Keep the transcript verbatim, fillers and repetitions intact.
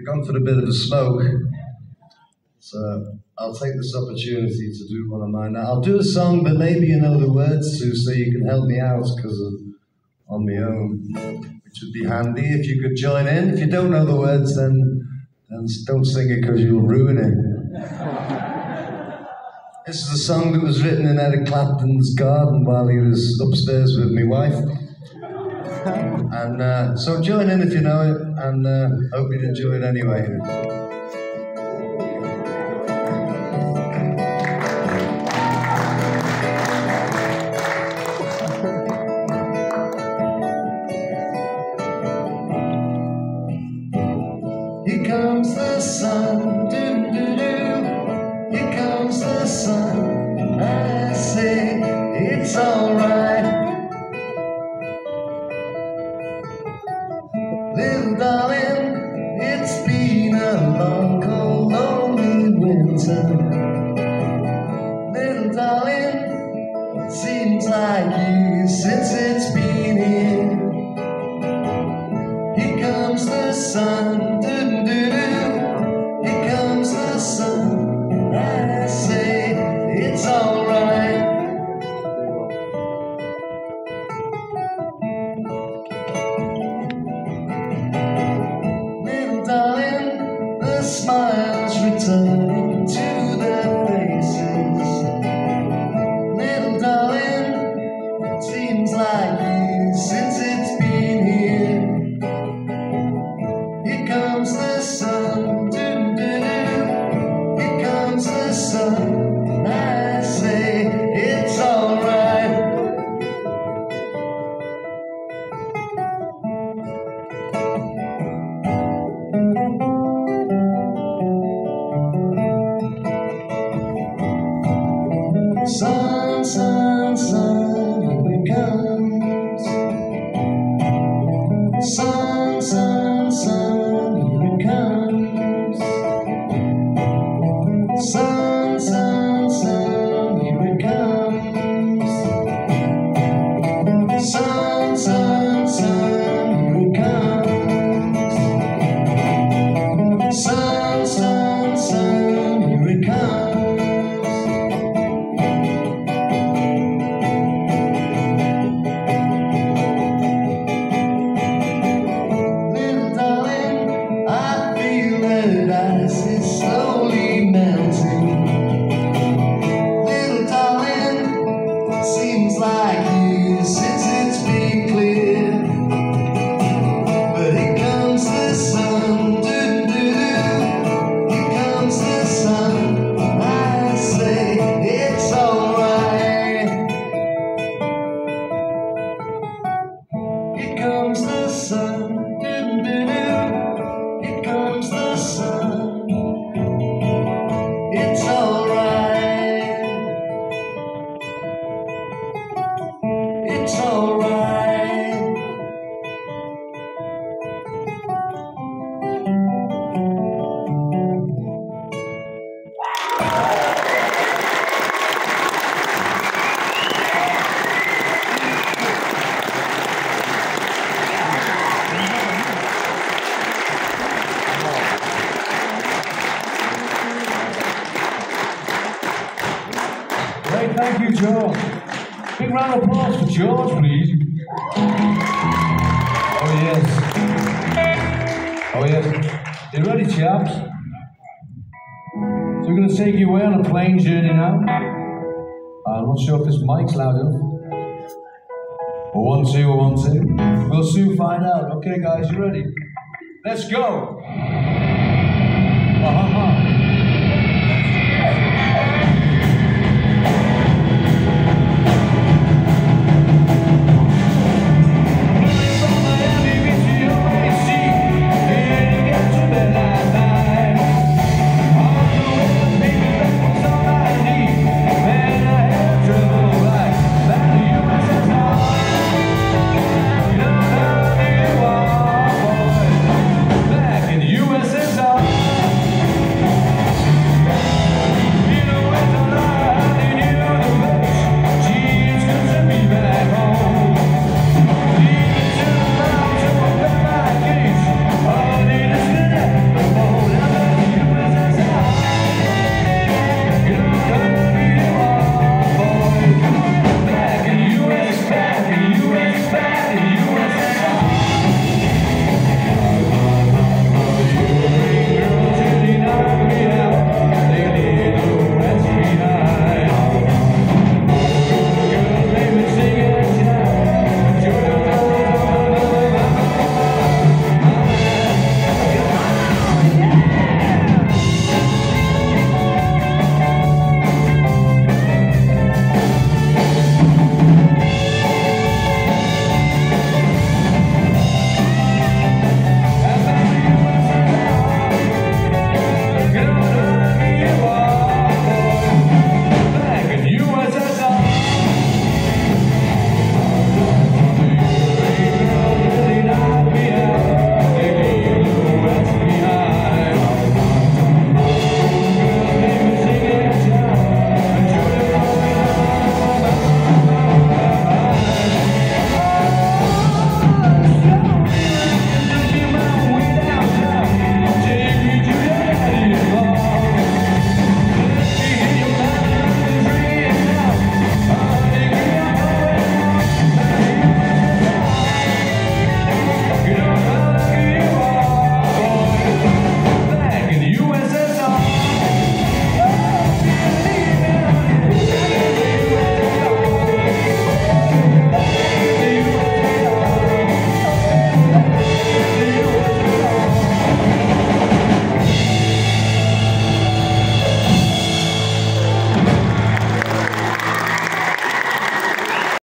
gone for a bit of a smoke, so I'll take this opportunity to do one of mine. Now, I'll do a song that maybe you know the words to, so you can help me out, because I'm on my own, which would be handy if you could join in. If you don't know the words, then, then don't sing it, because you'll ruin it. This is a song that was written in Eric Clapton's garden while he was upstairs with my wife. And uh, so join in if you know it, and uh, hope you enjoy it anyway. Here comes the sun, doo doo doo. Here comes the sun. I say it's alright. Little darling, it's been a long, cold, lonely winter. Little darling, it seems like years since it's been here. Here comes the sun, doo doo doo. Here comes the sun. I say it's alright. Darling, the smiles returning to their faces. Little darling, it seems like years since it's been here. Here comes the sun, doo doo doo. Here comes the sun. I say it's alright. Sun, sun, sun, here it comes. Sun, sun, sun, here it comes. Sun, sun, sun, here it comes. Sun, sun, sun, here it comes. Sun, sun, sun, here it comes. Ice is slowly melting. Little darling, seems like years since it's been clear. But here comes the sun, doo doo doo. Here comes the sun. I say it's alright. Here comes the sun, doo doo doo. Here comes the sun. It's alright. It's alright. Great, thank you, George. Big round of applause for George, please. Oh, yes. Oh, yes. You ready, chaps? So we're going to take you away on a plane journey now. I'm not sure if this mic's loud enough. One, two, one, two. We'll soon find out. Okay, guys, you ready? Let's go. Uh-huh.